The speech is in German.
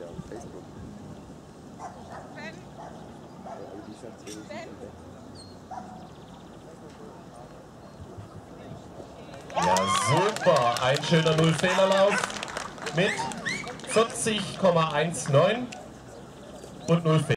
Facebook. Ja, super. Ein schöner Null-Fehlerlauf mit 40,19 und 0 Fehler.